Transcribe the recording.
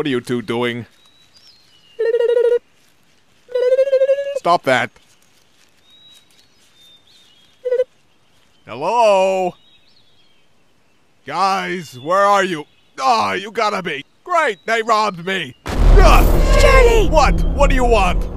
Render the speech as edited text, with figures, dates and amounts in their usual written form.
What are you two doing? Stop that. Hello? Guys, where are you? Ah, you gotta be. Great, they robbed me. Charlie! What? What do you want?